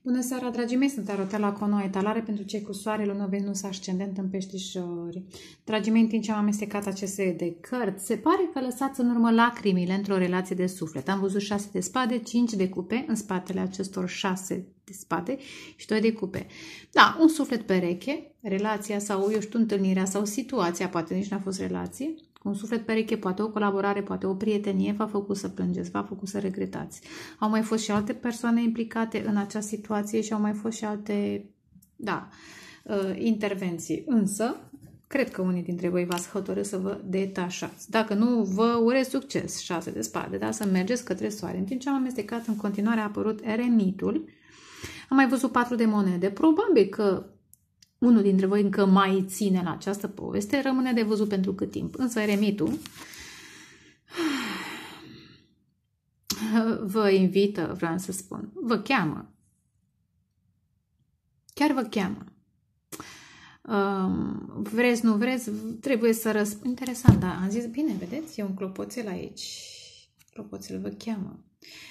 Bună seara, dragii mei, sunt Arotela cu o nouă etalare pentru cei cu soare, lună, Venus, ascendent în Peștișori. Dragii mei, în timp ce am amestecat aceste de cărți, se pare că lăsați în urmă lacrimile într-o relație de suflet. Am văzut 6 de spade, 5 de cupe în spatele acestor 6 de spade și 2 de cupe. Da, un suflet pereche, relația sau, eu știu, întâlnirea sau situația, poate nici n-a fost relație. Un suflet pereche, poate o colaborare, poate o prietenie, v-a făcut să plângeți, v-a făcut să regretați. Au mai fost și alte persoane implicate în acea situație și au mai fost și alte, intervenții. Însă, cred că unii dintre voi v-ați hotărât să vă detașați. Dacă nu, vă urez succes, 6 de spade, da? Să mergeți către soare. În timp ce am amestecat, în continuare a apărut eremitul. Am mai văzut 4 de monede. Probabil că unul dintre voi încă mai ține la această poveste, rămâne de văzut pentru cât timp. Însă eremitul vă invită, vreau să spun, vă cheamă. Chiar vă cheamă. Vreți, nu vreți, trebuie să răspund. Interesant, da, am zis bine, vedeți? E un clopoțel aici. Clopoțel vă cheamă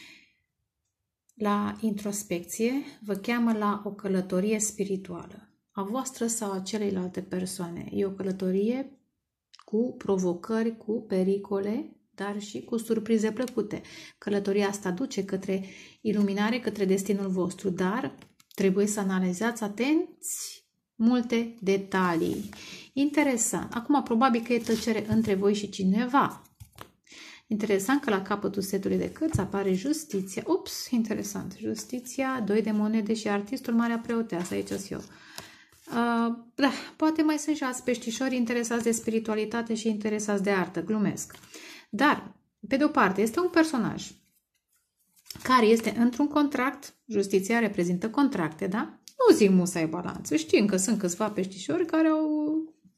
la introspecție, vă cheamă la o călătorie spirituală. A voastră sau a celeilalte persoane. E o călătorie cu provocări, cu pericole, dar și cu surprize plăcute. Călătoria asta duce către iluminare, către destinul vostru, dar trebuie să analizați atenți multe detalii. Interesant. Acum, probabil că e tăcere între voi și cineva. Interesant că la capătul setului de cărți apare justiția. Ups, interesant. Justiția, 2 de monede și artistul, Marea Preoteasă. Aici sunt eu. Da, poate mai sunt și alți peștișori interesați de spiritualitate și interesați de artă, glumesc. Dar, pe de o parte, este un personaj care este într-un contract, justiția reprezintă contracte, da? Nu zic musai balanță, știm că sunt câțiva peștișori care au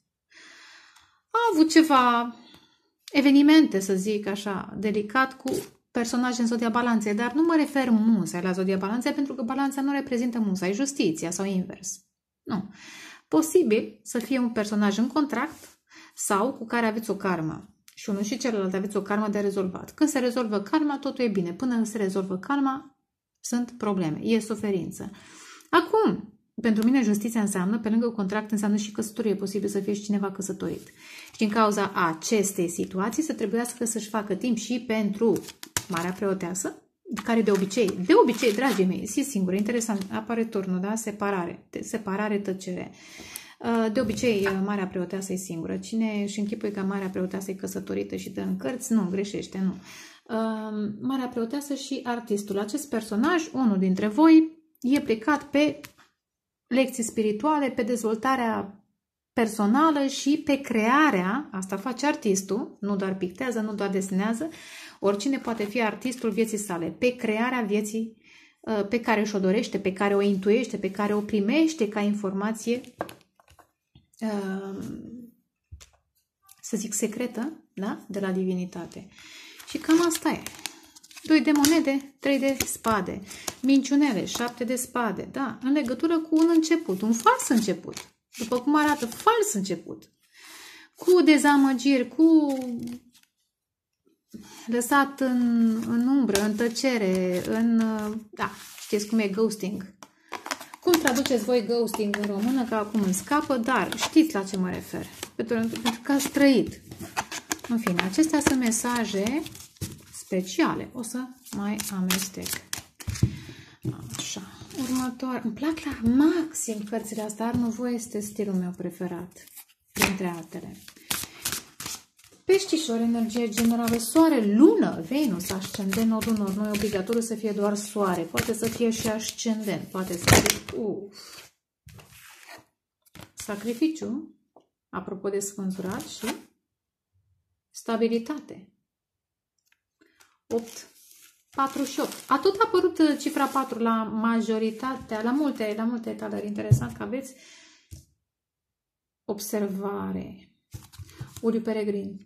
avut ceva evenimente, să zic așa, delicat cu personaje în zodia balanței, dar nu mă refer musai la zodia balanței pentru că balanța nu reprezintă musai, justiția sau invers. Nu. Posibil să fie un personaj în contract sau cu care aveți o karmă. Și unul și celălalt aveți o karmă de rezolvat. Când se rezolvă karma, totul e bine. Până se rezolvă karma, sunt probleme. E suferință. Acum, pentru mine justiția înseamnă, pe lângă contract, înseamnă și căsătorie. E posibil să fie și cineva căsătorit. Și din cauza acestei situații să trebuiască să-și facă timp și pentru Marea Preoteasă, care de obicei, dragii mei, e singură, interesant, apare turnul, da? Separare, tăcere. De obicei, Marea Preoteasă e singură. Cine își închipuie că Marea Preoteasă e căsătorită și dă în cărți, nu, greșește, nu. Marea Preoteasă și artistul. Acest personaj, unul dintre voi, e plecat pe lecții spirituale, pe dezvoltarea personală și pe crearea, asta face artistul, nu doar pictează, nu doar desenează, oricine poate fi artistul vieții sale, pe crearea vieții pe care își o dorește, pe care o intuiește, pe care o primește ca informație, să zic, secretă, da? De la divinitate. Și cam asta e. 2 de monede, 3 de spade, minciunele, 7 de spade, da? În legătură cu un început, un fals început. După cum arată, fals început. Cu dezamăgiri, cu lăsat în umbră, în tăcere, da, știți cum e ghosting. Cum traduceți voi ghosting în română, că acum îmi scapă, dar știți la ce mă refer. Pentru că ați trăit. În fine, acestea sunt mesaje speciale. O să mai amestec. Așa. Următoare. Îmi plac la maxim cărțile astea. Arnăvoie este stilul meu preferat. Printre altele. Peștișori, energie generală, soare, lună, Venus, ascendent, nodul nord. Nu e obligatoriu să fie doar soare. Poate să fie și ascendent. Poate să fie... Sacrificiu, apropo de sfânturat, și stabilitate. 8, 4 și 8. A tot apărut cifra 4 la majoritatea, la multe etalări. Interesant că aveți observare. Uriu Peregrin.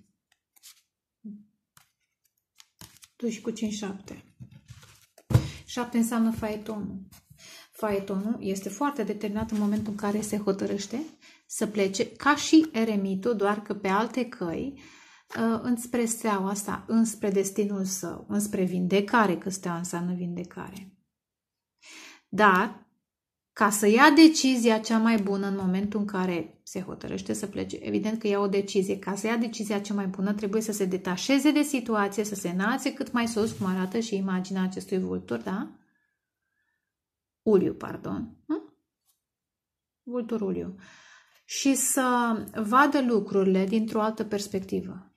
2 cu 5, 7. 7 înseamnă faetonul. Faetonul este foarte determinat în momentul în care se hotărăște să plece, ca și eremitul, doar că pe alte căi, înspre steaua asta, înspre destinul său, înspre vindecare, că steaua înseamnă vindecare. Dar, ca să ia decizia cea mai bună în momentul în care se hotărăște să plece, evident că ia o decizie, ca să ia decizia cea mai bună trebuie să se detașeze de situație, să se înalțe cât mai sus, cum arată și imaginea acestui vultur, da? Uliu, pardon. Vultur uliu. Și să vadă lucrurile dintr-o altă perspectivă.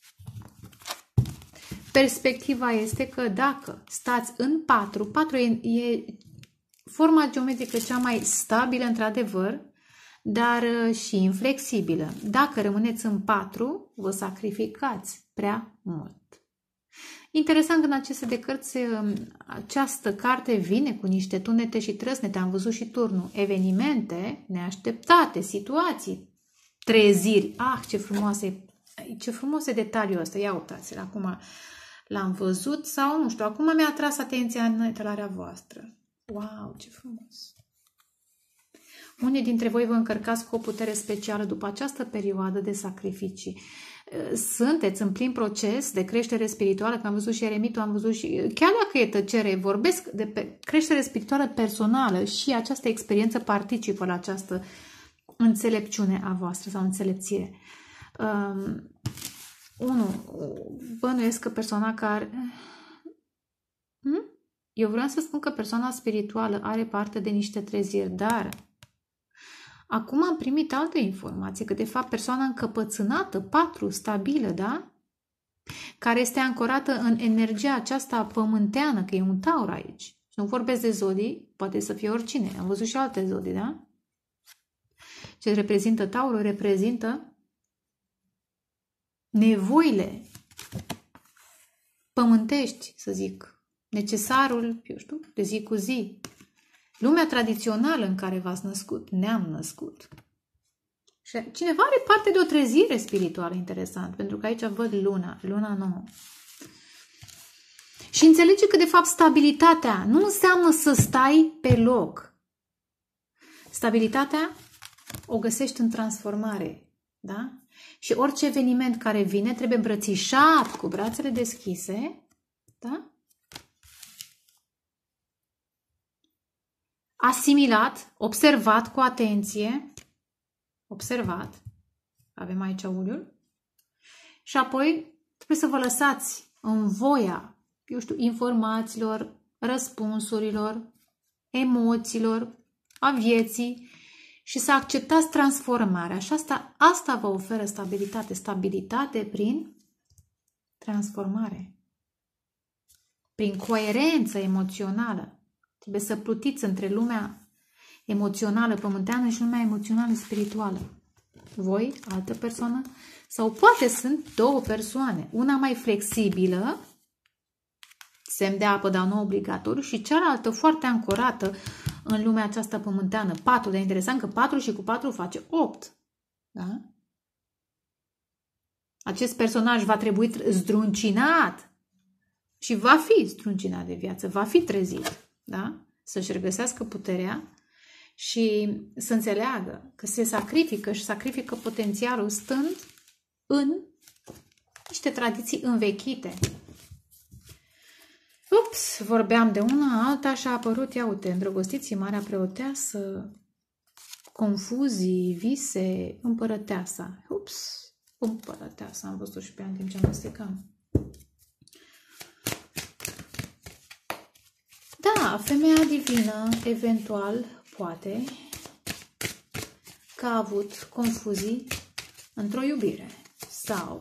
Perspectiva este că dacă stați în 4, 4 e forma geometrică cea mai stabilă, într-adevăr, dar și inflexibilă. Dacă rămâneți în 4, vă sacrificați prea mult. Interesant că în aceste de cărți această carte vine cu niște tunete și trăsnete. Am văzut și turnul. Evenimente neașteptate, situații, treziri. Ce frumos e detaliul ăsta. Ia uitați-l, acum l-am văzut sau nu știu. Acum mi-a atras atenția în etalarea voastră. Wow, ce frumos! Unii dintre voi vă încărcați cu o putere specială după această perioadă de sacrificii. Sunteți în plin proces de creștere spirituală, că am văzut și eremitul, am văzut și... Chiar dacă e tăcere, vorbesc de creștere spirituală personală și această experiență participă la această înțelepciune a voastră sau înțelepțire. Bănuiesc că persoana care... Eu vreau să spun că persoana spirituală are parte de niște treziri, dar acum am primit alte informații, că de fapt persoana încăpățânată, 4, stabilă, da? Care este ancorată în energia aceasta pământeană, că e un taur aici. Și nu vorbesc de zodii, poate să fie oricine. Am văzut și alte zodii, da? Ce reprezintă taurul, reprezintă nevoile pământești, să zic. Necesarul, eu știu, de zi cu zi. Lumea tradițională în care v-ați născut, ne-am născut. Și cineva are parte de o trezire spirituală, interesant, pentru că aici văd luna nouă. Și înțelege că, de fapt, stabilitatea nu înseamnă să stai pe loc. Stabilitatea o găsești în transformare, da? Și orice eveniment care vine trebuie îmbrățișat cu brațele deschise, da? Asimilat, observat cu atenție, observat, avem aici uliul, și apoi trebuie să vă lăsați în voia, eu știu, informațiilor, răspunsurilor, emoțiilor, a vieții și să acceptați transformarea. Și asta vă oferă stabilitate. Stabilitate prin transformare, prin coerență emoțională. Trebuie să plutiți între lumea emoțională pământeană și lumea emoțională spirituală. Voi, altă persoană, sau poate sunt două persoane. Una mai flexibilă, semn de apă, dar nu obligatoriu, și cealaltă foarte ancorată în lumea aceasta pământeană. 4, dar interesant că 4 și cu 4 face 8. Da? Acest personaj va trebui zdruncinat și va fi zdruncinat de viață, va fi trezit. Da? Să-și regăsească puterea și să înțeleagă că se sacrifică și sacrifică potențialul stând în niște tradiții învechite. Ups, vorbeam de una, alta și a apărut, ia uite, îndrăgostiții, Marea Preoteasă, confuzii, vise, împărăteasa. Ups, împărăteasa, am văzut și pe ea în timp ce amestecam. Da, femeia divină, eventual, poate, că a avut confuzii într-o iubire sau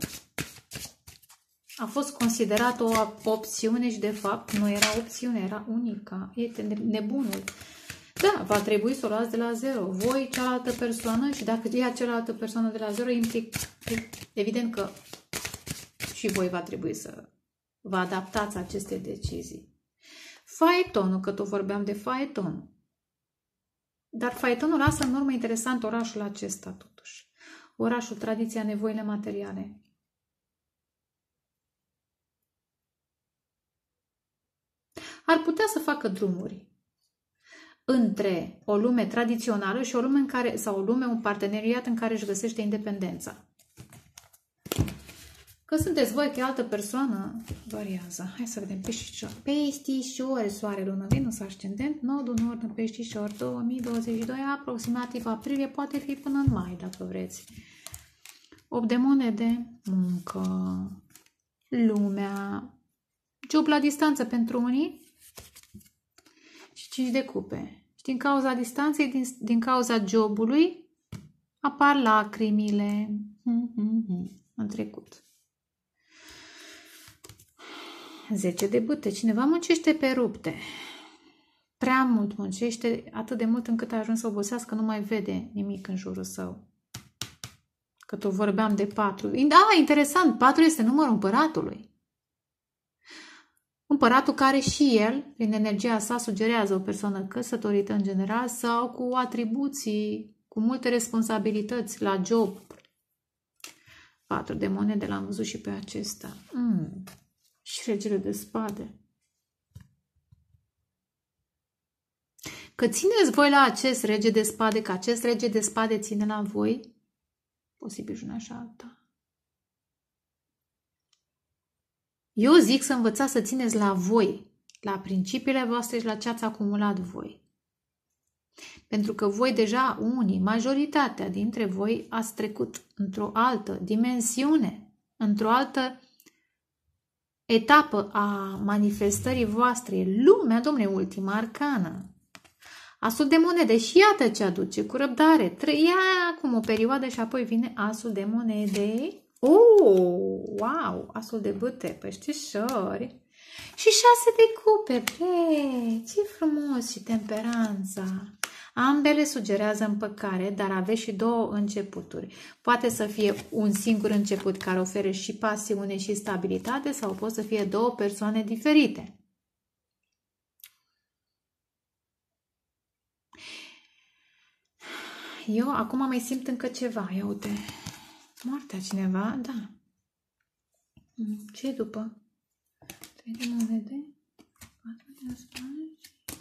a fost considerată o opțiune și de fapt nu era opțiune, era unica. E nebunul. Da, va trebui să o luați de la zero. Voi, cealaltă persoană, și dacă ia cealaltă persoană de la zero, implic, evident că și voi va trebui să vă adaptați aceste decizii. Faetonul, că tot vorbeam de faeton. Dar faetonul lasă în urmă interesant orașul acesta, totuși. Orașul, tradiția, nevoile materiale. Ar putea să facă drumuri între o lume tradițională și o lume în care, sau o lume, un parteneriat în care își găsește independența. Că sunteți voi, că e altă persoană, variază. Hai să vedem. Peștișor. Peștișor, soare, lună, Venus, ascendent, nodul nord în Peștișor, 2022, aproximativ aprilie, poate fi până în mai, dacă vreți. 8 de monede, muncă, lumea, job la distanță pentru unii și 5 de cupe. Și din cauza distanței, din cauza jobului, apar lacrimile în trecut. 10 de bâte. Cineva muncește pe rupte. Prea mult muncește, atât de mult încât a ajuns să obosească, nu mai vede nimic în jurul său. Că tot vorbeam de 4. Da, interesant, 4 este numărul împăratului. Împăratul care și el, prin energia sa, sugerează o persoană căsătorită în general sau cu atribuții, cu multe responsabilități la job. 4 de monede, l-am văzut și pe acesta. Și regele de spade. Că țineți voi la acest rege de spade, că acest rege de spade ține la voi, posibil și una și alta. Eu zic să învățați să țineți la voi, la principiile voastre și la ce ați acumulat voi. Pentru că voi deja, unii, majoritatea dintre voi, ați trecut într-o altă dimensiune, într-o altă etapă a manifestării voastre. Lumea, domnule, ultima arcană. Asul de monede și iată ce aduce, cu răbdare. Trăia acum o perioadă și apoi vine asul de monede. Wow, asul de bâte, peștișori. Și 6 de cupe, ce frumos, și temperanța. Ambele sugerează împăcare, dar aveți și 2 începuturi. Poate să fie un singur început care oferă și pasiune și stabilitate sau pot să fie 2 persoane diferite. Eu acum mai simt încă ceva. Ia uite. Moartea cineva? Da. Ce după? 3 de monede. 4 de spade.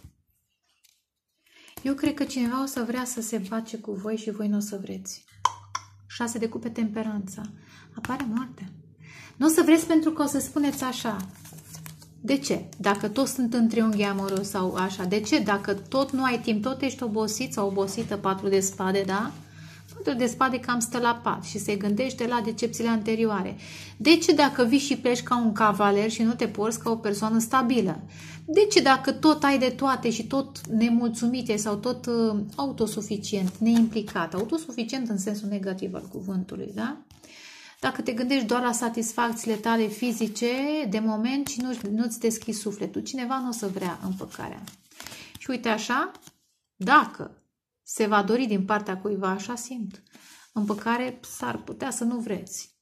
Eu cred că cineva o să vrea să se împace cu voi și voi nu o să vreți. 6 de cupe, temperanța. Apare moartea. Nu o să vreți pentru că o să spuneți așa. De ce? Dacă toți sunt în triunghi amoros sau așa. De ce? Dacă tot nu ai timp, tot ești obosit sau obosită, 4 de spade, da? 4 de spade cam stă la pat și se gândește la decepțiile anterioare. De ce dacă vii și pleci ca un cavaler și nu te porți ca o persoană stabilă? De ce dacă tot ai de toate și tot nemulțumite sau tot autosuficient, neimplicat, autosuficient în sensul negativ al cuvântului, da? Dacă te gândești doar la satisfacțiile tale fizice de moment și nu-ți deschizi sufletul, cineva nu o să vrea împăcarea. Și uite așa, dacă se va dori din partea cuiva, așa simt, împăcare s-ar putea să nu vreți.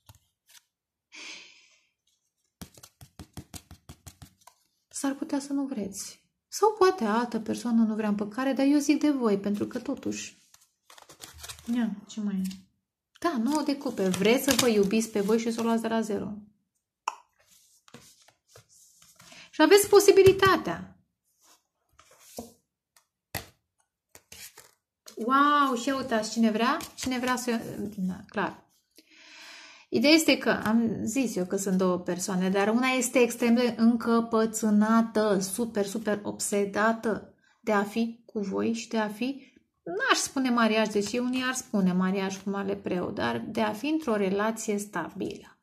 S-ar putea să nu vreți. Sau poate altă persoană nu vrea împăcare, dar eu zic de voi, pentru că totuși... Ia, ce mai e? Da, 9 de cupe. Vreți să vă iubiți pe voi și să o luați de la 0. Și aveți posibilitatea. Wow, și uitați, cine vrea? Cine vrea să... Da, clar. Ideea este că, am zis eu că sunt 2 persoane, dar una este extrem de încăpățânată, super, super obsedată de a fi cu voi și de a fi... N-aș spune mariaj, deși unii ar spune mariaj cu mare preot, dar de a fi într-o relație stabilă.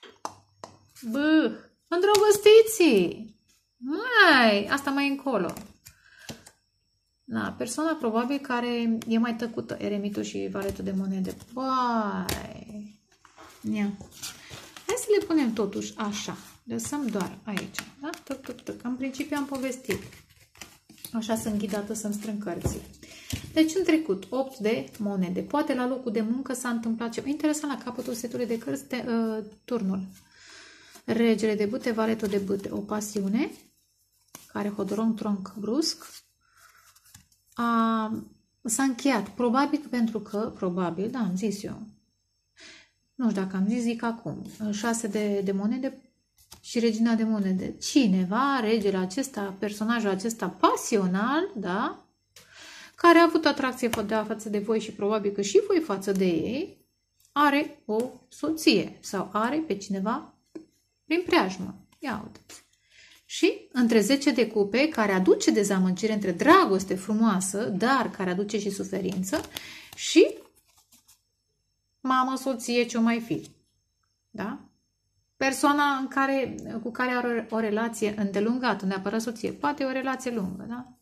Îndrăgostiții! Mai, asta mai încolo. Da, persoana probabil care e mai tăcută, eremitul și valetul de monede. Băi! Ia. Hai să le punem totuși așa. Lăsăm doar aici. Da? În principiu am povestit. Așa sunt ghidată să-mi strâng cărții. Deci în trecut, 8 de monede. Poate la locul de muncă s-a întâmplat ceva. Interesant, la capătul setului de cărți, turnul. Regele de bâte, valetul de bâte. O pasiune care hodorong tronc brusc s-a încheiat. Probabil pentru că, probabil, da, am zis eu. Nu știu dacă am zis, zic acum. 6 de monede și regina de monede. Cineva, regele acesta, personajul acesta pasional, da? Care a avut atracție față de voi și probabil că și voi față de ei, are o soție sau are pe cineva prin preajmă. Ia uite. Și între 10 de cupe, care aduce dezamăgire, între dragoste frumoasă, dar care aduce și suferință, și mamă, soție, ce-o mai fi. Da? Persoana cu care are o relație îndelungată, neapărat soție, poate o relație lungă, da?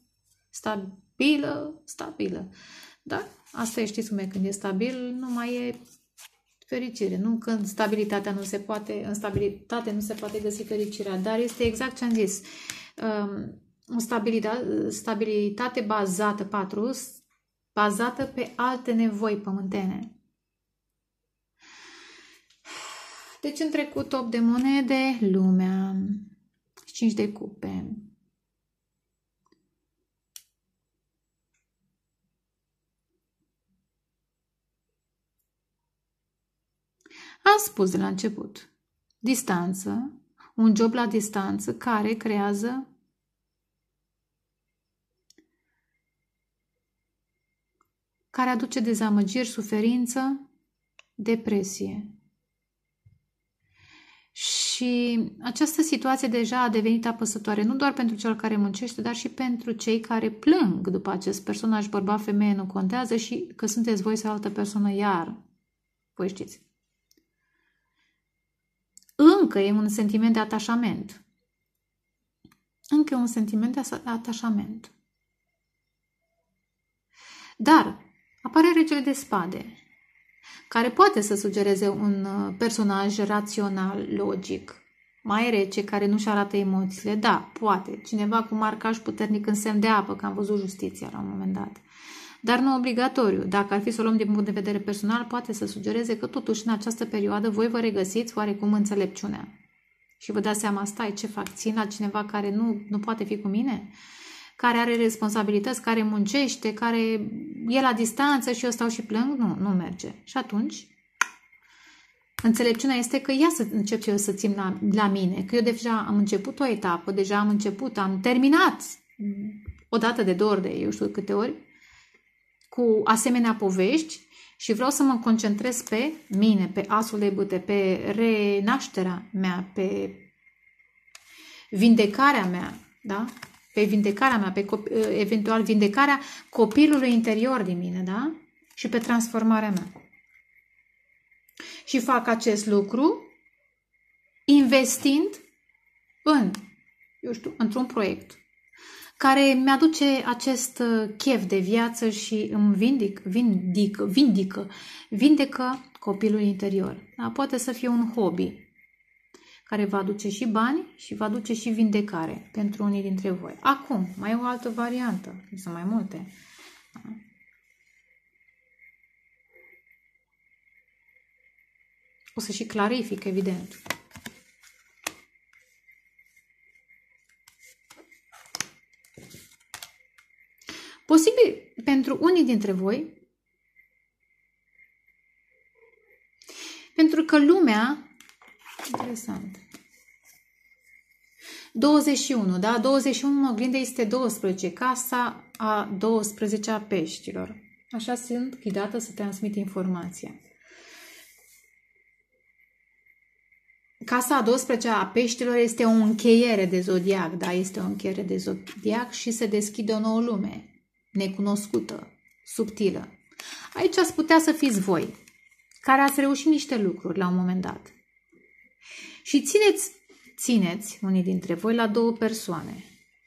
Stabilă. Da? Asta e, știți cum e, când e stabil, nu mai e fericire. Nu că în stabilitate nu se poate găsi fericirea, dar este exact ce am zis. O stabilitate bazată pe alte nevoi pământene. Deci în trecut 8 de monede, lumea, 5 de cupe. Am spus de la început, distanță, un job la distanță care creează care aduce dezamăgiri, suferință, depresie. Și această situație deja a devenit apăsătoare, nu doar pentru cel care muncește, dar și pentru cei care plâng după acest personaj, bărbat, femeie, nu contează, și că sunteți voi sau altă persoană, iar voi știți. Încă e un sentiment de atașament. Încă e un sentiment de atașament. Dar apare regele de spade, care poate să sugereze un personaj rațional, logic, mai rece, care nu-și arată emoțiile. Da, poate. Cineva cu marcaj puternic în semn de apă, că am văzut Justiția la un moment dat. Dar nu obligatoriu. Dacă ar fi să o luăm din punct de vedere personal, poate să sugereze că totuși în această perioadă voi vă regăsiți oarecum înțelepciunea. Și vă dați seama, stai, ce fac? Țin la cineva care nu poate fi cu mine? Care are responsabilități, care muncește, care e la distanță și eu stau și plâng? Nu merge. Și atunci, înțelepciunea este că ia să încep eu să țin la mine, că eu deja am început o etapă, am terminat o dată de 2 ori, de eu știu câte ori, cu asemenea povești și vreau să mă concentrez pe mine, pe asul de bâte, pe renașterea mea, pe vindecarea mea, da? Pe vindecarea mea, pe eventual vindecarea copilului interior din mine, da? Și pe transformarea mea. Și fac acest lucru investind într-un proiect care mi-aduce acest chef de viață și îmi vindecă copilul interior. Da? Poate să fie un hobby care va aduce și bani și va aduce și vindecare pentru unii dintre voi. Acum, mai e o altă variantă, sunt mai multe. Da? O să și clarific, evident. Posibil pentru unii dintre voi, pentru că lumea, interesant, 21, da? 21 în oglindă este 12, casa a 12 a peștilor. Așa sunt ghidată să transmit informația. Casa a 12 a peștilor este o încheiere de zodiac, da? Este o încheiere de zodiac și se deschide o nouă lume, necunoscută, subtilă. Aici ați putea să fiți voi, care ați reușit niște lucruri la un moment dat. Și țineți unii dintre voi la 2 persoane.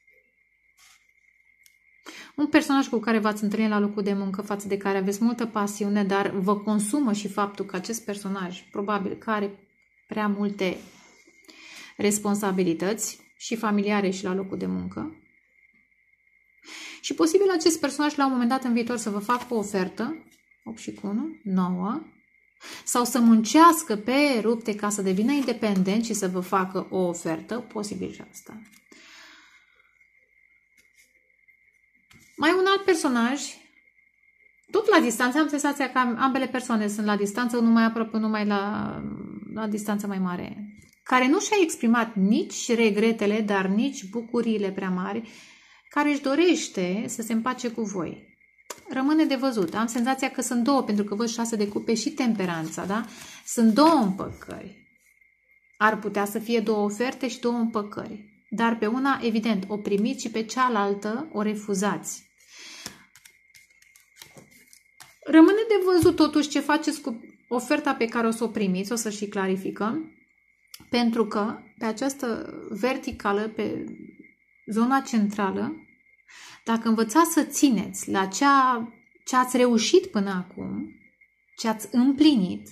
Un personaj cu care v-ați întâlnit la locul de muncă, față de care aveți multă pasiune, dar vă consumă și faptul că acest personaj probabil că are prea multe responsabilități și familiare și la locul de muncă. Și posibil acest personaj la un moment dat în viitor să vă facă o ofertă, 8 și cu 1, 9, sau să muncească pe rupte ca să devină independent și să vă facă o ofertă, posibil și asta. Mai un alt personaj, tot la distanță, am senzația că ambele persoane sunt la distanță, unul mai aproape, unul mai la distanță mai mare, care nu și-a exprimat nici regretele, dar nici bucuriile prea mari, care își dorește să se împace cu voi. rămâne de văzut. Am senzația că sunt două, pentru că văd 6 de cupe și temperanța, da? Sunt două împăcări. Ar putea să fie două oferte și două împăcări. Dar pe una, evident, o primiți și pe cealaltă o refuzați. Rămâne de văzut totuși ce faceți cu oferta pe care o să o primiți, o să și clarificăm, pentru că pe această verticală, pe zona centrală, dacă învățați să țineți la ce ați reușit până acum, ce ați împlinit,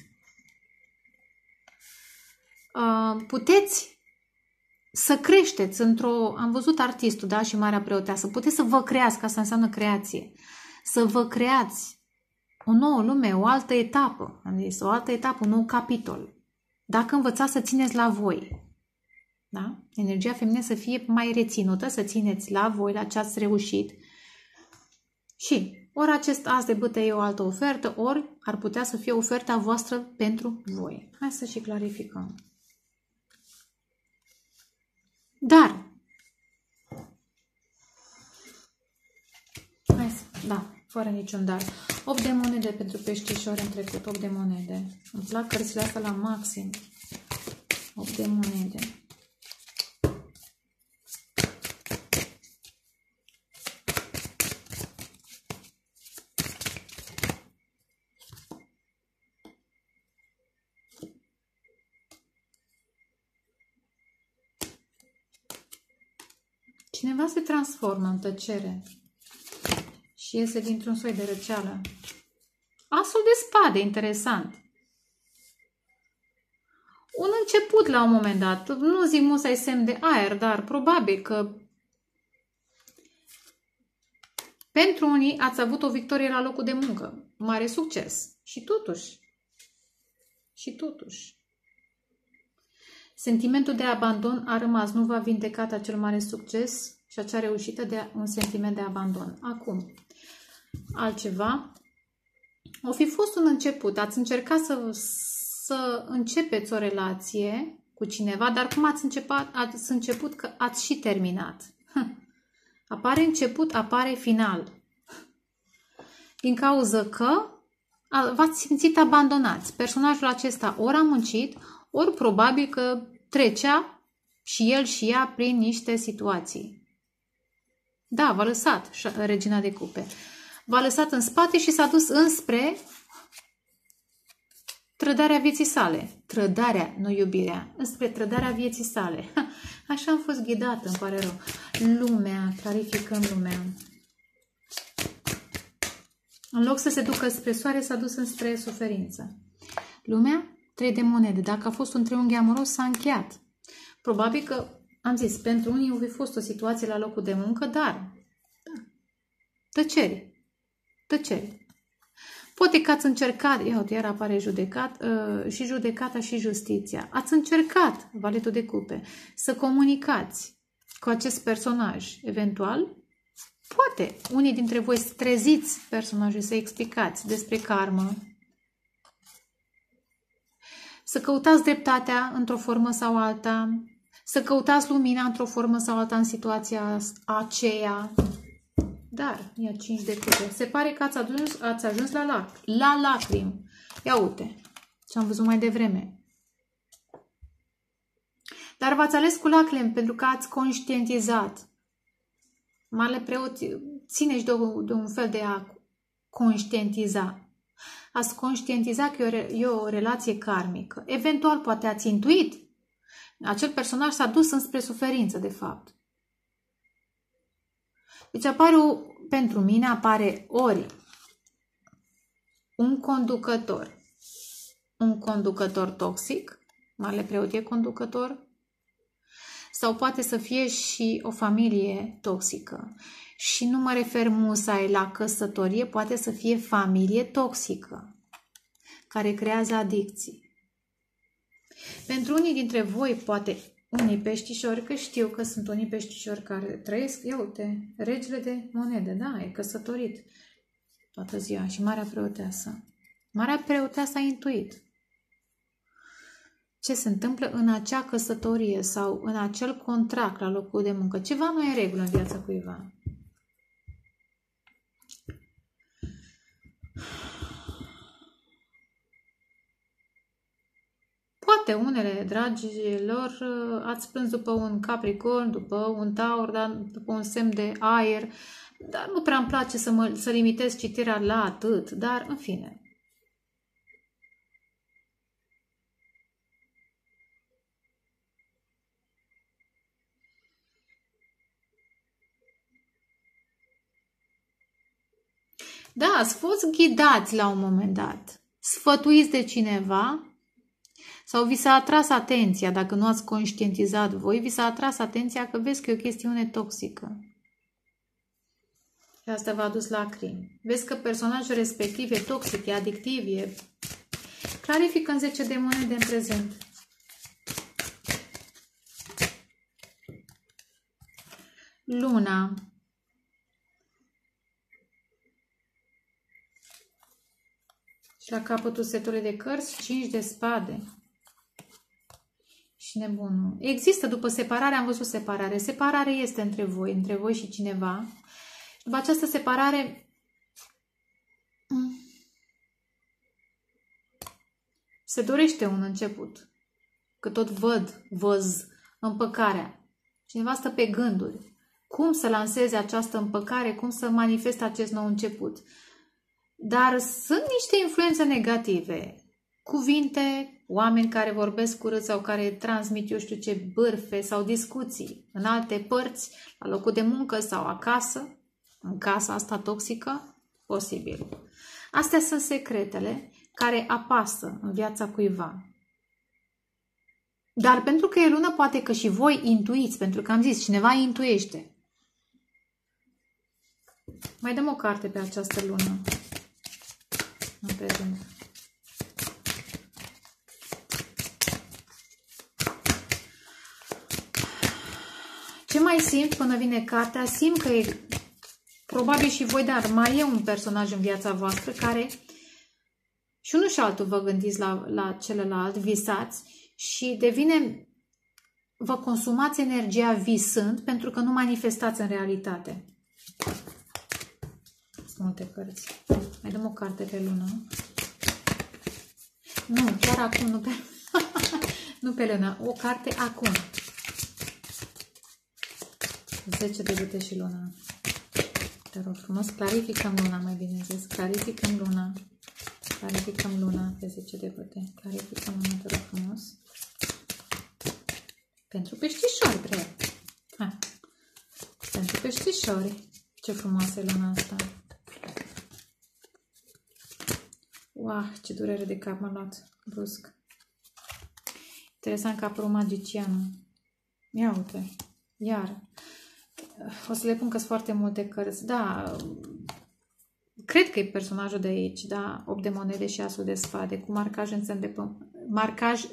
puteți să creșteți într-o... Am văzut artistul, da, și Marea Preoteasă. Puteți să vă creați, că asta înseamnă creație. Să vă creați o nouă lume, o altă etapă, am zis, o altă etapă, un nou capitol. Dacă învățați să țineți la voi, da? Energia feminină să fie mai reținută, să țineți la voi, la ce ați reușit. Și ori acest as de bâtă e o altă ofertă, ori ar putea să fie oferta voastră pentru voi. Hai să și clarificăm. Dar, hai să, da, fără niciun dar. 8 de monede pentru peștișori în trecut, 8 de monede. Îmi plac cărțile astea la maxim. 8 de monede. Cineva se transformă în tăcere și iese dintr-un soi de răceală. Asul de spade, interesant. Un început la un moment dat. Nu zic musai semn de aer, dar probabil că pentru unii ați avut o victorie la locul de muncă. Mare succes. Și totuși, sentimentul de abandon a rămas. Nu v-a vindecat acel mare succes și acea reușită de un sentiment de abandon. Acum, altceva. O fi fost un început. Ați încercat să începeți o relație cu cineva, dar cum ați început că ați și terminat. Apare început, apare final. Din cauza că v-ați simțit abandonați. Personajul acesta ori a muncit, ori probabil că trecea și el și ea prin niște situații. Da, v-a lăsat regina de cupe. V-a lăsat în spate și s-a dus înspre trădarea vieții sale. Trădarea, nu iubirea. Înspre trădarea vieții sale. Așa am fost ghidată, îmi pare rău. Lumea, clarificăm lumea. În loc să se ducă spre soare, s-a dus înspre suferință. Lumea, 3 de monede. Dacă a fost un triunghi amoros, s-a încheiat. Probabil că, am zis, pentru unii a fost o situație la locul de muncă, dar tăceri. Poate că ați încercat, iar apare și judecata și justiția. Ați încercat, valetul de cupe, să comunicați cu acest personaj. Eventual, poate unii dintre voi să treziți personajul, să explicați despre karmă, să căutați dreptatea într-o formă sau alta, să căutați lumina într-o formă sau alta în situația aceea. Dar, ia 5 de cupe. Se pare că ați ajuns la lacrimi. Ia uite ce am văzut mai devreme. Dar v-ați ales cu lacrimi pentru că ați conștientizat. Marele preot ține și de un fel de a conștientiza. Ați conștientiza că e o relație karmică. Eventual, poate ați intuit. Acel personaj s-a dus înspre suferință, de fapt. Deci pentru mine apare ori un conducător toxic, marele preot e conducător, sau poate să fie și o familie toxică. Și nu mă refer musai la căsătorie, poate să fie familie toxică, care creează adicții. Pentru unii dintre voi, poate unii peștișori, că știu că sunt unii peștișori care trăiesc, ia uite, regele de monede, da, e căsătorit toată ziua și Marea Preoteasă. Marea Preoteasă a intuit ce se întâmplă în acea căsătorie sau în acel contract la locul de muncă. Ceva nu e în regulă în viața cuiva. Poate unele, dragilor, ați plâns după un Capricorn, după un Taur, după un semn de aer, dar nu prea îmi place să limitez citirea la atât, dar în fine. Da, ați fost ghidați la un moment dat, sfătuiți de cineva sau vi s-a atras atenția, dacă nu ați conștientizat voi, vi s-a atras atenția că vezi că e o chestiune toxică. Și asta v-a dus la crimi. Vezi că personajul respectiv e toxic, e adictiv, e... Clarifică în 10 de monede în prezent. Luna. Și la capătul setului de cărți, 5 de spade. Și nebunul. Există, după separare, am văzut separare. Separare este între voi și cineva. După această separare, se dorește un început. Că tot văz împăcarea. Cineva stă pe gânduri. Cum să lanseze această împăcare, cum să manifeste acest nou început. Dar sunt niște influențe negative. Cuvinte, oameni care vorbesc urât sau care transmit eu știu ce bârfe sau discuții în alte părți, la locul de muncă sau acasă, în casa asta toxică, posibil. Astea sunt secretele care apasă în viața cuiva. Dar pentru că e lună, poate că și voi intuiți, pentru că am zis, cineva intuiește. Mai dăm o carte pe această lună. În prezent. Ce mai simt până vine cartea? Simt că e, probabil și voi, dar mai e un personaj în viața voastră care și unul și altul vă gândiți la celălalt, visați și devine, vă consumați energia visând pentru că nu manifestați în realitate. Sunt multe cărți. Mai dăm o carte pe lună. Nu, chiar acum, nu pe, nu pe lună. O carte acum. 10 de bute și luna. Te rog frumos, clarificăm luna, mai bine zis. Clarificăm luna. Clarificăm luna pe 10 de bute. Clarificăm luna, te rog frumos. Pentru peștișori, prea. Ha. Pentru peștișori. Ce frumoasă e luna asta. Wow, ce durere de cap m-a luat brusc. Interesant că a apărut magicianul. Ia uite, iar. O să le pun că sunt foarte multe cărți. Da, cred că e personajul de aici, da, 8 de monede și asul de spade, cu marcaj în semn de pământ, marcaj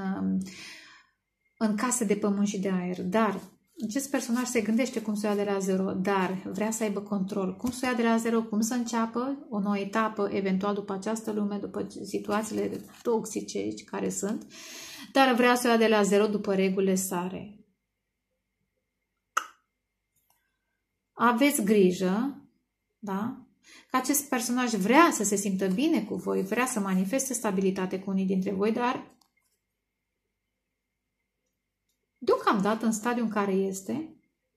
în case de pământ și de aer. Dar acest personaj se gândește cum să o ia de la zero, dar vrea să aibă control. Cum să o ia de la zero, cum să înceapă o nouă etapă, eventual după această lume, după situațiile toxice care sunt, dar vrea să o ia de la zero după regulile sale. Aveți grijă, da? Că acest personaj vrea să se simtă bine cu voi, vrea să manifeste stabilitate cu unii dintre voi, dar deocamdată în stadiul în care este,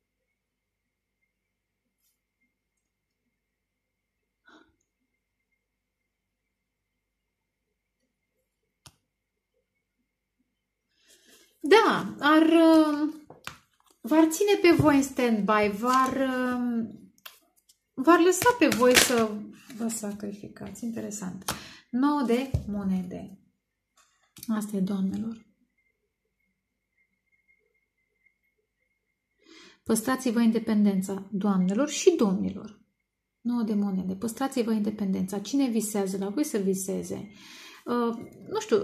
da, v-ar ține pe voi în stand-by, v-ar lăsa pe voi să vă sacrificați. Interesant. 9 de monede. Asta e, doamnelor. Păstrați-vă independența, doamnelor și domnilor. 9 de monede. Păstrați-vă independența. Cine visează la voi să viseze? Nu știu,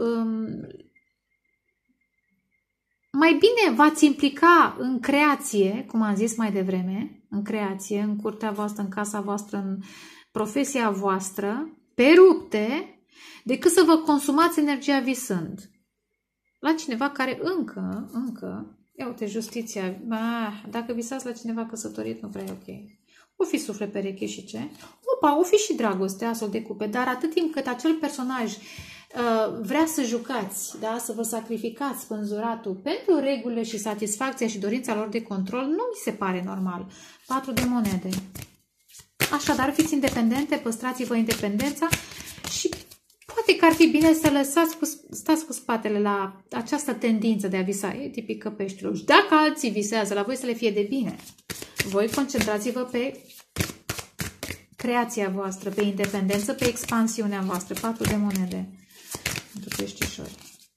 mai bine v-ați implica în creație, cum am zis mai devreme, în creație, în curtea voastră, în casa voastră, în profesia voastră, pe rupte, decât să vă consumați energia visând. La cineva care încă, ia uite, justiția, dacă visați la cineva căsătorit, nu prea e ok. O fi suflet pereche și ce? Opa, o fi și dragostea, asul de cupe, dar atât timp cât acel personaj vrea să jucați, da? Să vă sacrificați spânzuratul pentru regulile și satisfacția și dorința lor de control, nu mi se pare normal. 4 de monede. Așadar, fiți independente, păstrați-vă independența și poate că ar fi bine să stați cu spatele la această tendință de a visa. E tipică peștilor. Și dacă alții visează, la voi să le fie de bine. Voi concentrați-vă pe creația voastră, pe independență, pe expansiunea voastră. 4 de monede. Pentru peștișori.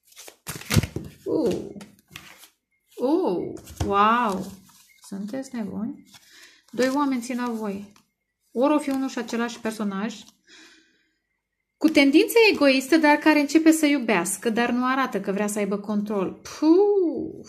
Wow! Sunteți nebuni? 2 oameni țin la voi. Ori o fi unul și același personaj cu tendințe egoiste, dar care începe să iubească, dar nu arată că vrea să aibă control. Puh.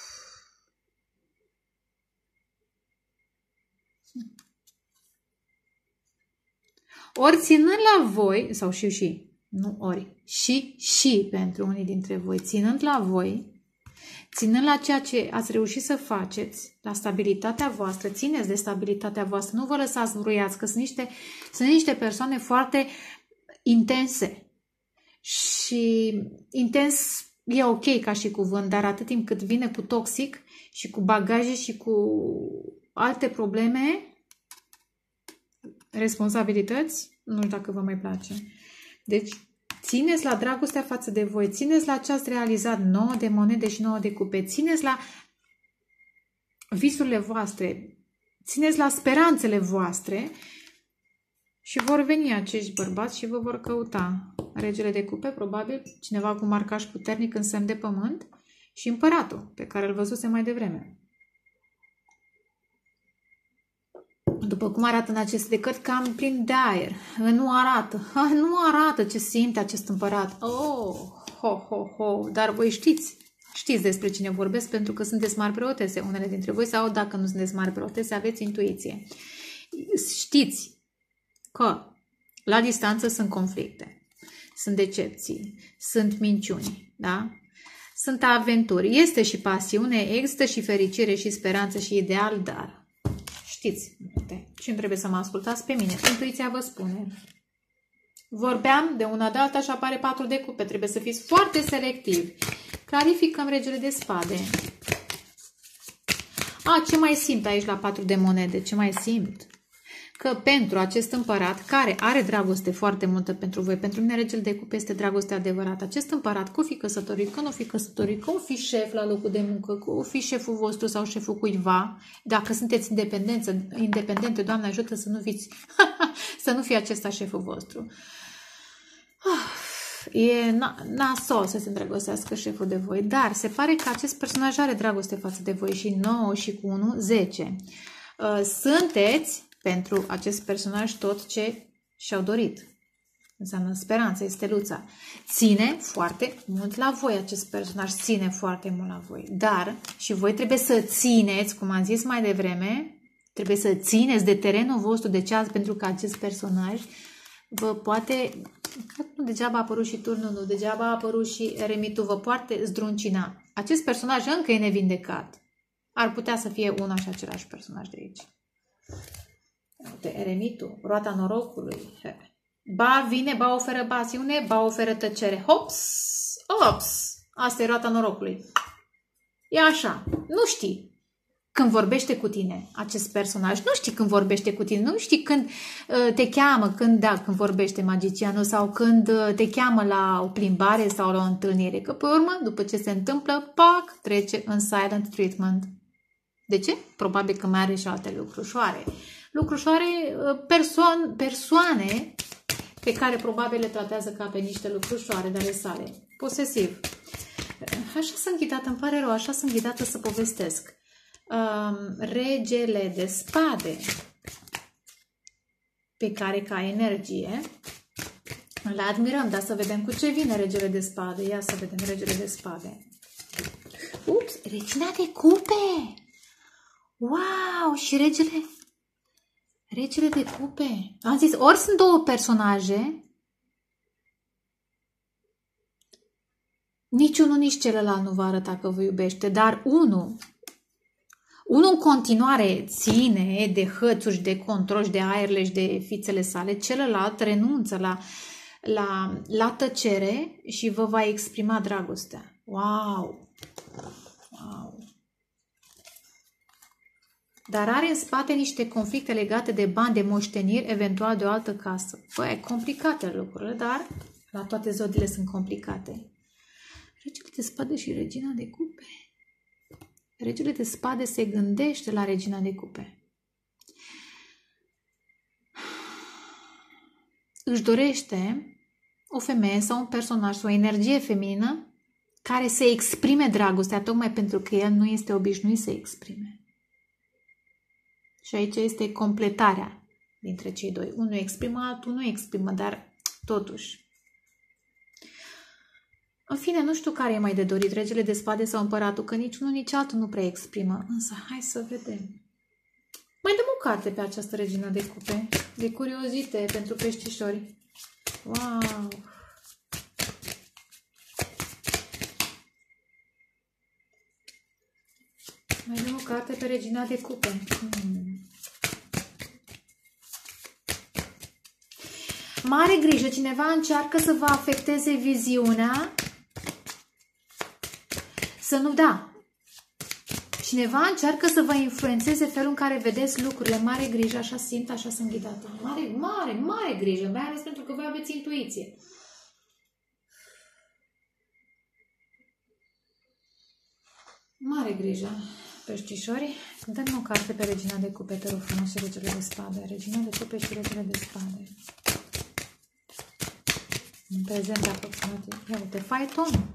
Ori ținând la voi, sau nu ori, și pentru unii dintre voi, ținând la voi, ținând la ceea ce ați reușit să faceți, la stabilitatea voastră, țineți de stabilitatea voastră, nu vă lăsați zbruiați, că sunt niște persoane foarte intense. Și intens e ok ca și cuvânt, dar atât timp cât vine cu toxic și cu bagaje și cu alte probleme, responsabilități, nu știu dacă vă mai place. Deci, țineți la dragostea față de voi, țineți la ce ați realizat, 9 de monede și 9 de cupe, țineți la visurile voastre, țineți la speranțele voastre și vor veni acești bărbați și vă vor căuta. Regele de cupe, probabil, cineva cu marcaj puternic în semn de pământ și împăratul, pe care îl văzuse mai devreme. După cum arată în acest decât, cam plin de aer. Nu arată ce simte acest împărat. Dar voi știți despre cine vorbesc pentru că sunteți mari preotese, unele dintre voi, sau dacă nu sunteți mari preotese, aveți intuiție. Știți că la distanță sunt conflicte, sunt decepții, sunt minciuni, da? Sunt aventuri, este și pasiune, există și fericire și speranță și ideal, dar știți, și nu trebuie să mă ascultați pe mine. Intuiția vă spune. Vorbeam de una de alta și apare 4 de cupe. Trebuie să fiți foarte selectivi. Clarificăm regele de spade. Ce mai simt aici la 4 de monede? Ce mai simt? Că pentru acest împărat, care are dragoste foarte multă pentru voi, pentru mine regele de cupe este dragoste adevărată. Acest împărat, că o fi căsătorit, că nu o fi căsătorit, că o fi șef la locul de muncă, că o fi șeful vostru sau șeful cuiva, dacă sunteți independente, Doamne ajută să nu fiți, să nu fie acesta șeful vostru. E nasol să se îndrăgostească șeful de voi, dar se pare că acest personaj are dragoste față de voi și 9 și cu 1, 10. Sunteți pentru acest personaj tot ce și-au dorit. Înseamnă speranță, este steluța. Ține foarte mult la voi acest personaj, ține foarte mult la voi. Dar și voi trebuie să țineți, cum am zis mai devreme, trebuie să țineți de terenul vostru de ceas pentru că acest personaj vă poate, nu degeaba a apărut și turnul, nu degeaba a apărut și eremitul, vă poate zdruncina. Acest personaj încă e nevindecat. Ar putea să fie una și același personaj de aici. Uite, eremitul, roata norocului. Ba vine, ba oferă pasiune, ba oferă tăcere. Hops! Asta e roata norocului. E așa. Nu știi când vorbește cu tine acest personaj. Nu știi când vorbește cu tine. Nu știi când te cheamă, când vorbește magicianul sau când te cheamă la o plimbare sau la o întâlnire. Că pe urmă, după ce se întâmplă, pac, trece în silent treatment. De ce? Probabil că mai are și alte lucrușoare. Persoane pe care probabil le tratează ca pe niște lucrușoare de ale sale. Posesiv. Așa sunt ghidată, îmi pare rău, așa sunt ghidată să povestesc. Regele de spade, pe care ca energie le admirăm, dar să vedem cu ce vine regele de spade. Ia să vedem regele de spade. Ups, regina de cupe! Wow! Și regele de cupe. Am zis, ori sunt două personaje, nici unul, nici celălalt nu va arăta că vă iubește, dar unul în continuare ține de hățuri, de control, de aerele și de fițele sale, celălalt renunță la la tăcere și vă va exprima dragostea. Wow! Wow! Dar are în spate niște conflicte legate de bani, de moșteniri, eventual de o altă casă. Păi, complicate lucrurile, dar la toate zodiile sunt complicate. Regele de spade și regina de cupe. Regele de spade se gândește la regina de cupe. Își dorește o femeie sau un personaj sau o energie feminină care să exprime dragostea, tocmai pentru că el nu este obișnuit să exprime. Și aici este completarea dintre cei doi. Unul exprimă, altul nu exprimă, dar totuși. În fine, nu știu care e mai de dorit, regele de spade sau împăratul, că nici unul, nici altul nu prea exprimă. Însă, hai să vedem. Mai dăm o carte pe această regină de cupe, de curiozite pentru peștișori. Wow! Mai dăm o carte pe regina de cupe. Mare grijă, cineva încearcă să vă afecteze viziunea. Să nu da. Cineva încearcă să vă influențeze felul în care vedeți lucrurile. Mare grijă, așa simt, așa sunt ghidată. Mare grijă, mai ales pentru că voi aveți intuiție. Mare grijă, peștișori. Dă-mi o carte pe regina de cupe, te rog frumos, și regele de spade. Regina de cupe și regele de spade. În prezent aproximativ. Ia uite, faeton.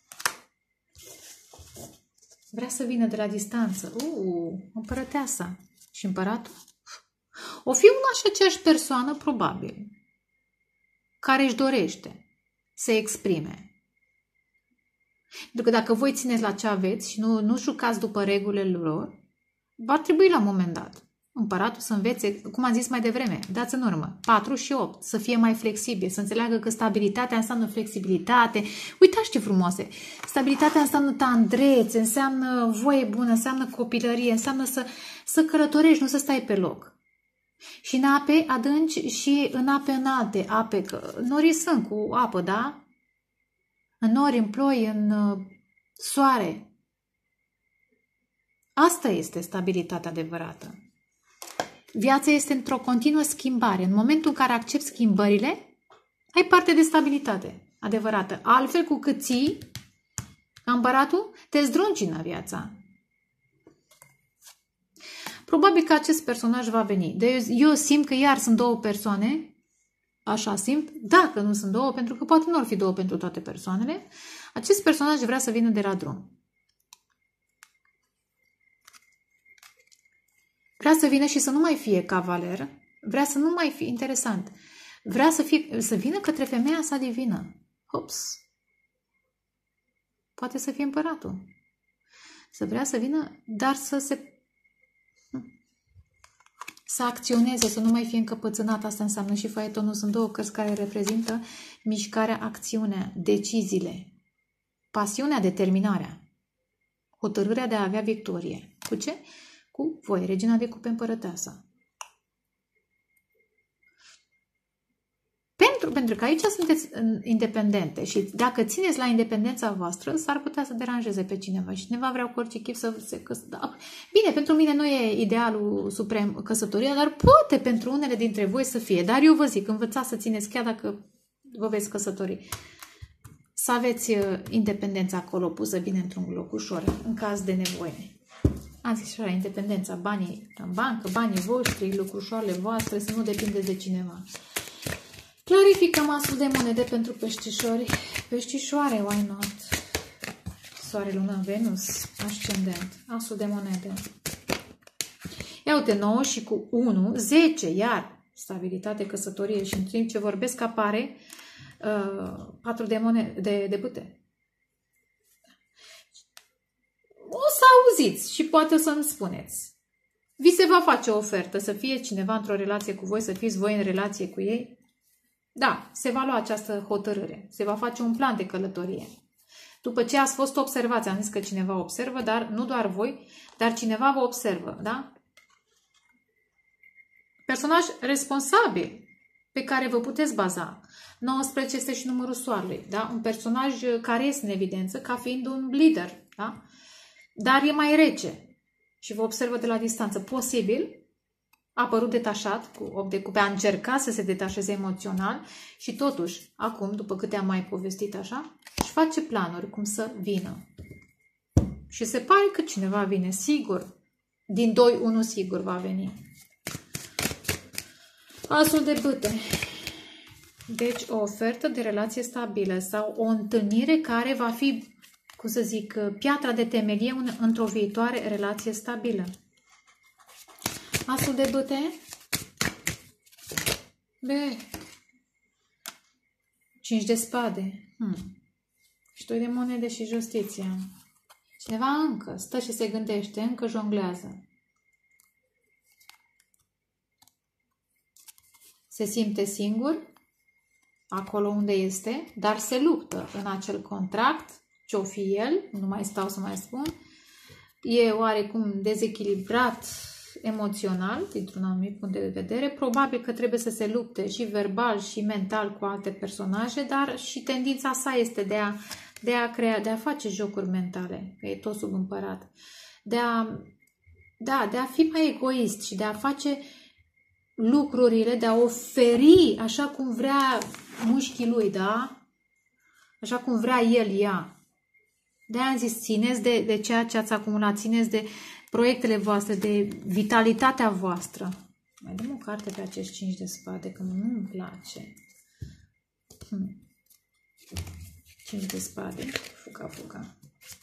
Vrea să vină de la distanță. Împărăteasa. Și împăratul? O fi una și aceeași persoană, probabil, care își dorește să exprime. Pentru că dacă voi țineți la ce aveți și nu jucați după regulile lor, va trebui la un moment dat împăratul să învețe, cum am zis mai devreme, dați în urmă, 4 și 8, să fie mai flexibil, să înțeleagă că stabilitatea înseamnă flexibilitate. Uitați ce frumoase! Stabilitatea înseamnă tandrețe, înseamnă voie bună, înseamnă copilărie, înseamnă să călătorești, nu să stai pe loc. Și în ape adânci și în ape înalte, ape, că norii sunt cu apă, da? În nori, în ploi, în soare. Asta este stabilitatea adevărată. Viața este într-o continuă schimbare. În momentul în care accepti schimbările, ai parte de stabilitate adevărată. Altfel, cu cât ții împăratul, te zdruncină viața. Probabil că acest personaj va veni. Eu simt că iar sunt două persoane, așa simt, dacă nu sunt două, pentru că poate nu ar fi două pentru toate persoanele, acest personaj vrea să vină de la drum. Vrea să vină și să nu mai fie cavaler, vrea să nu mai fie interesant, vrea să vină către femeia sa divină. Hops! Poate să fie împăratul. Să vrea să vină, dar să acționeze, să nu mai fie încăpățânat. Asta înseamnă și faetonul. Sunt două cărți care reprezintă mișcarea, acțiunea, deciziile, pasiunea, determinarea, hotărârea de a avea victorie. Cu ce? Cu voi, regina de cupe, împărăteasa. Pentru că aici sunteți independente și dacă țineți la independența voastră, s-ar putea să deranjeze pe cineva și cineva vrea cu orice chip să se căsătorească. Bine, pentru mine nu e idealul suprem căsătoria, dar poate pentru unele dintre voi să fie. Dar eu vă zic, învățați să țineți chiar dacă vă veți căsători. Să aveți independența acolo pusă bine într-un loc ușor, în caz de nevoie. Am zis așa, independența, banii în bancă, banii voștri, lucrușoarele voastre, să nu depindeți de cineva. Clarificăm asul de monede pentru peștișori. Peștișoare, why not? Soare, lună, Venus, ascendent. Asul de monede. Ia uite, 9 și cu 1, 10, iar stabilitate, căsătorie și în timp ce vorbesc apare 4 de monede, de bâte. O să auziți și poate o să-mi spuneți. Vi se va face o ofertă să fie cineva într-o relație cu voi, să fiți voi în relație cu ei? Da, se va lua această hotărâre. Se va face un plan de călătorie. După ce ați fost observați, am zis că cineva observă, dar nu doar voi, dar cineva vă observă, da? Personaj responsabil, pe care vă puteți baza. 19 este și numărul soarelui, da? Un personaj care este în evidență ca fiind un lider, da? Dar e mai rece și vă observă de la distanță. Posibil a apărut detașat cu 8 de cupe, a încercat să se detașeze emoțional și totuși, acum, după câte am mai povestit așa, își face planuri cum să vină. Și se pare că cineva vine, sigur. Din 2, 1 sigur va veni. Asul de bâte. Deci o ofertă de relație stabilă sau o întâlnire care va fi, cum să zic, piatra de temelie într-o viitoare relație stabilă. Asul de bâte. B. 5 de spade. Și 2 de monede și justiția. Cineva încă stă și se gândește, încă jonglează. Se simte singur acolo unde este, dar se luptă în acel contract, ce-o fi el, nu mai stau să mai spun, e oarecum dezechilibrat emoțional, dintr-un anumit punct de vedere, probabil că trebuie să se lupte și verbal și mental cu alte personaje, dar și tendința sa este de a face jocuri mentale, că e tot sub împărat, de a fi mai egoist și de a face lucrurile, de a oferi așa cum vrea mușchii lui, da? Așa cum vrea el ea. De-aia am zis, țineți de ceea ce ați acumulat, țineți de proiectele voastre, de vitalitatea voastră. Mai dăm o carte pe acești 5 de spade, că nu-mi place. 5 de spade, fuga.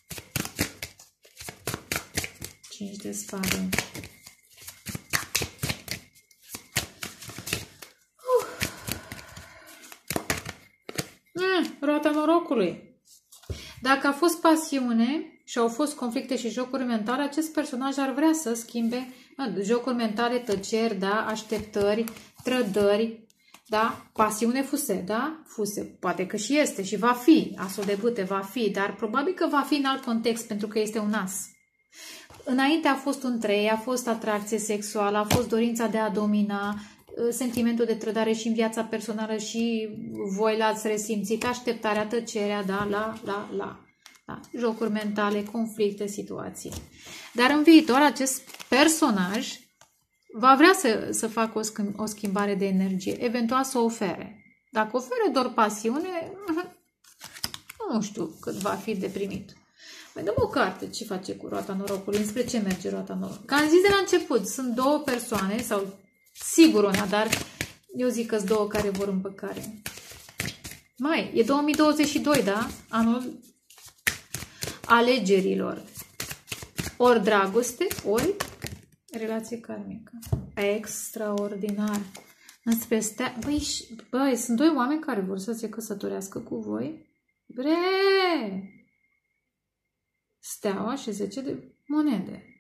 5 de spade. Roata norocului. Dacă a fost pasiune și au fost conflicte și jocuri mentale, acest personaj ar vrea să schimbe jocuri mentale, tăceri, da, așteptări, trădări, da, pasiune fuse, da, fuse, poate că și este și va fi, asul de bâte va fi, dar probabil că va fi în alt context pentru că este un as. Înainte a fost un 3, a fost atracție sexuală, a fost dorința de a domina, sentimentul de trădare și în viața personală și voi l-ați resimțit, așteptarea, tăcerea, da, jocuri mentale, conflicte, situații. Dar în viitor acest personaj va vrea să facă o schimbare de energie, eventual să o ofere. Dacă oferă doar pasiune, nu știu cât va fi deprimit. Mai dăm o carte, ce face cu roata norocului, înspre ce merge roata norocului. Ca am zis de la început, sunt 2 persoane, sau sigur una, dar eu zic că sunt 2 care vor împăcare. E 2022, da? Anul alegerilor. Ori dragoste, ori relație karmică. Extraordinar. Înspre stea... Băi, sunt 2 oameni care vor să se căsătorească cu voi. Steaua și 10 de monede.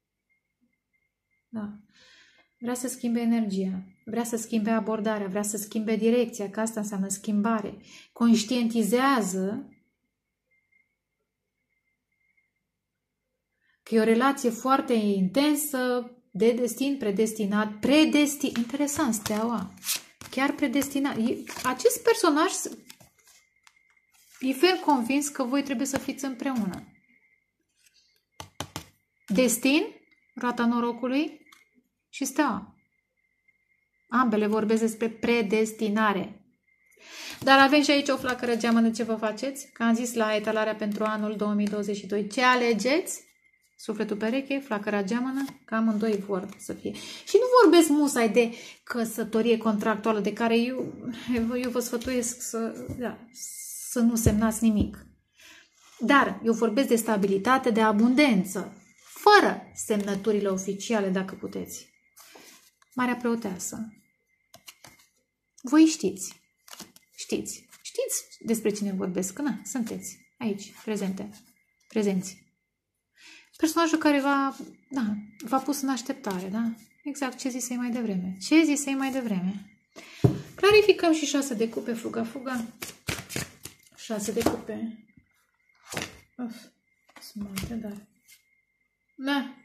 Da. Vrea să schimbe energia, vrea să schimbe abordarea, vrea să schimbe direcția, că asta înseamnă schimbare. Conștientizează că e o relație foarte intensă, de destin, predestinat, interesant, steaua, chiar predestinat. Acest personaj e ferm convins că voi trebuie să fiți împreună. Destin, roata norocului, și steaua. Ambele vorbesc despre predestinare. Dar avem și aici o flacără geamănă, ce vă faceți? Că am zis la etalarea pentru anul 2022. Ce alegeți? Sufletul pereche, flacăra geamănă, că amândoi vor să fie. Și nu vorbesc musai de căsătorie contractuală, de care eu vă sfătuiesc să nu semnați nimic. Dar eu vorbesc de stabilitate, de abundență, fără semnăturile oficiale, dacă puteți. Marea Preoteasă. Voi știți despre cine vorbesc, sunteți aici, prezenți. Personajul care v-a pus în așteptare, da? Exact ce zisei mai devreme. Clarificăm și 6 de cupe, fuga. 6 de cupe. Sunt multe, dar... Da.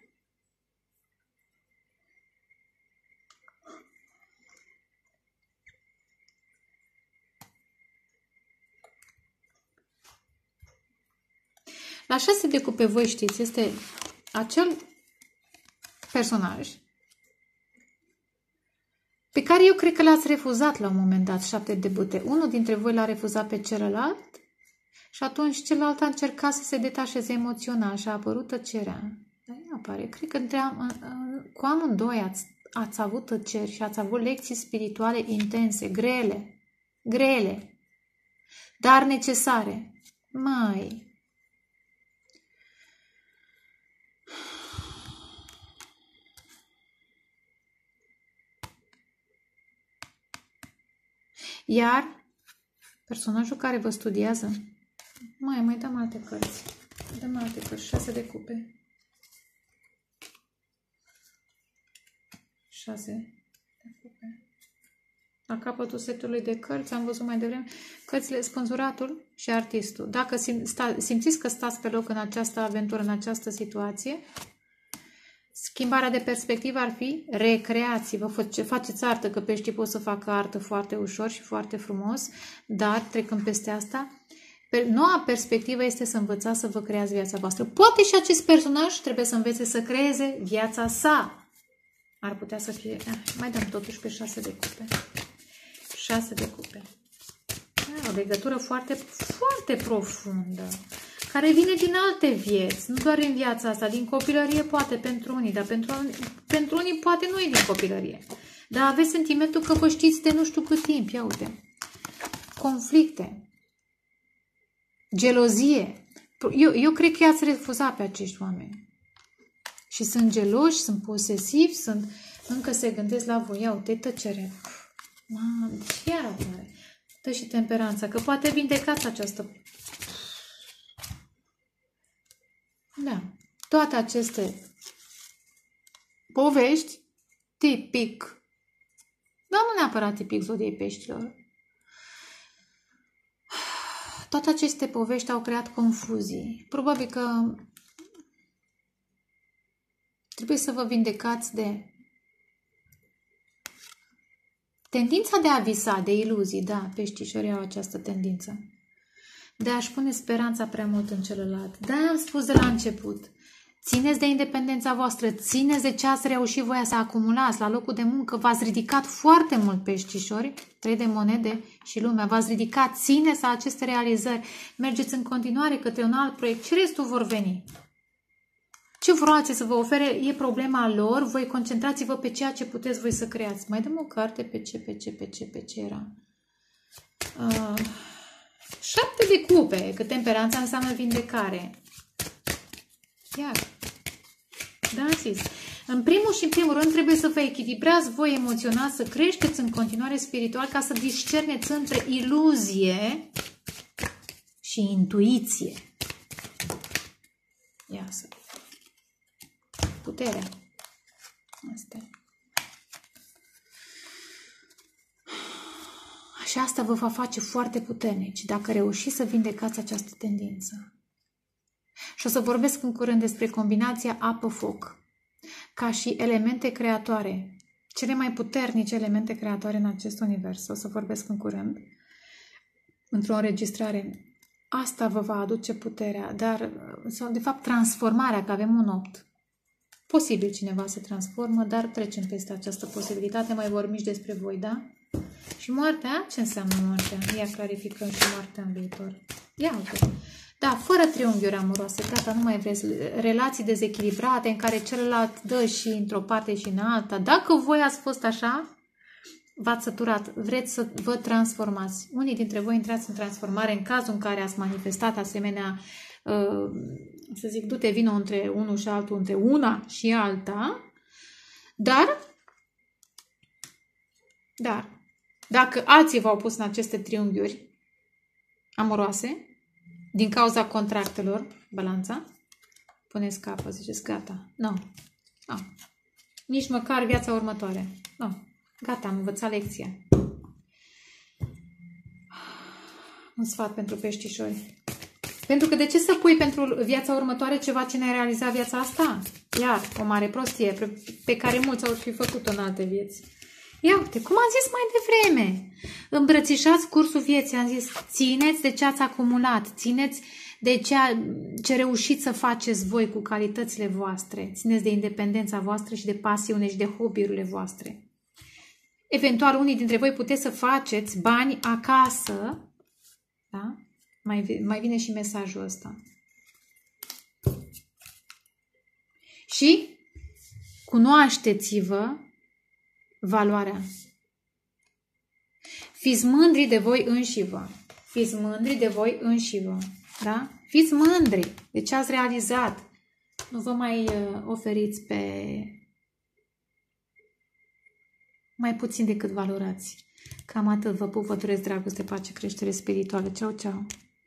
La 6 de cupe, voi știți, este acel personaj pe care eu cred că l-ați refuzat la un moment dat, 7 de bâte. Unul dintre voi l-a refuzat pe celălalt și atunci celălalt a încercat să se detașeze emoțional și a apărut tăcerea. Dar nu apare. Cred că cu amândoi ați avut tăceri și ați avut lecții spirituale intense, grele, dar necesare. Iar personajul care vă studiază, mai dăm alte cărți. Dăm alte cărți, 6 de cupe. 6 de cupe. La capătul setului de cărți, am văzut mai devreme, cărțile Spânzuratul și Artistul. Dacă simțiți că stați pe loc în această aventură, în această situație, schimbarea de perspectivă ar fi recreați-vă, faceți artă, că peștii pot să facă artă foarte ușor și foarte frumos, dar trecând peste asta, noua perspectivă este să învățați să vă creați viața voastră. Poate și acest personaj trebuie să învețe să creeze viața sa. Ar putea să fie... mai dăm totuși pe 6 de cupe. 6 de cupe. O legătură foarte, foarte profundă, care vine din alte vieți, nu doar în viața asta, din copilărie poate pentru unii, dar pentru unii poate nu e din copilărie. Dar aveți sentimentul că vă știți de nu știu cât timp. Ia uite. Conflicte. Gelozie. Eu cred că i-ați refuzat pe acești oameni. Și sunt geloși, sunt posesivi, încă se gândesc la voi. Ia uite, tăcere. Ce iar apare? Dă și temperanța, că poate vindecați această... Da. Toate aceste povești tipic, dar nu neapărat tipic zodiei peștilor. Toate aceste povești au creat confuzii. Probabil că trebuie să vă vindecați de tendința de a visa, de iluzii. Da, peștișorii au această tendință de a-și pune speranța prea mult în celălalt. De-aia am spus de la început. Țineți de independența voastră, țineți de ce ați reușit voi să acumulați la locul de muncă. V-ați ridicat foarte mult, peștișori, 3 de monede și lumea. V-ați ridicat, țineți la aceste realizări. Mergeți în continuare către un alt proiect și restul vor veni. Ce vreați să vă ofere e problema lor, voi concentrați-vă pe ceea ce puteți voi să creați. Mai dăm o carte pe ce era. 7 de cupe, că temperanța înseamnă vindecare. Iar, da, zis. În primul și în primul rând trebuie să vă echilibrați voi emoțional, să creșteți în continuare spiritual ca să discerneți între iluzie și intuiție. Ia să... Puterea. Asta. Și asta vă va face foarte puternici dacă reușiți să vindecați această tendință. Și o să vorbesc în curând despre combinația apă-foc ca și elemente creatoare. Cele mai puternice elemente creatoare în acest univers. O să vorbesc în curând într-o înregistrare. Asta vă va aduce puterea, sau de fapt transformarea, că avem un 8. Posibil cineva se transformă, dar trecem peste această posibilitate, mai vorbim și despre voi, da? Și moartea? Ce înseamnă moartea? Ia clarificăm și moartea în viitor. Ia uite. Da, fără triunghiuri amoroase, gata, nu mai vreți relații dezechilibrate în care celălalt dă și într-o parte și în alta. Dacă voi ați fost așa, v-ați săturat, vreți să vă transformați. Unii dintre voi intrați în transformare în cazul în care ați manifestat asemenea, să zic, du-te vină între unul și altul, între una și alta, dar, dacă alții v-au pus în aceste triunghiuri amoroase, din cauza contractelor, balanța, puneți capăt, ziceți, gata, nu, nici măcar viața următoare, gata, am învățat lecția. Un sfat pentru peștișori. Pentru că de ce să pui pentru viața următoare ceva ce ne-ai realizat viața asta? Iar, o mare prostie pe care mulți au fi făcut-o în alte vieți. Ia uite, cum am zis mai devreme, îmbrățișați cursul vieții, am zis, țineți de ce ați acumulat, țineți de ce reușiți să faceți voi cu calitățile voastre. Țineți de independența voastră și de pasiune și de hobby-urile voastre. Eventual, unii dintre voi puteți să faceți bani acasă. Da? Mai vine și mesajul ăsta. Și cunoașteți-vă valoarea. Fiți mândri de voi înșivă. Fiți mândri de voi înșivă. Da? Fiți mândri de ce ați realizat. Nu vă mai oferiți pe mai puțin decât valorați. Cam atât. Vă pup, vă doresc dragoste, pace, creștere spirituală. Ceau, ceau!